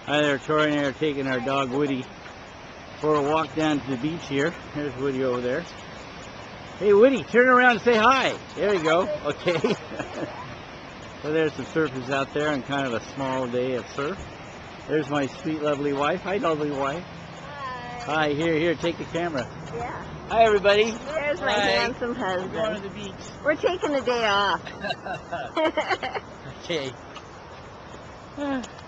Hi there, Tori and I are taking our dog Woody for a walk down to the beach here. There's Woody over there. Hey Woody, turn around and say hi. There you go. Okay. So there's some surfers out there on kind of a small day of surf. There's my sweet, lovely wife. Hi, lovely wife. Hi. Hi, here, take the camera. Yeah. Hi, everybody. There's my handsome husband. We're going to the beach. We're taking the day off. Okay.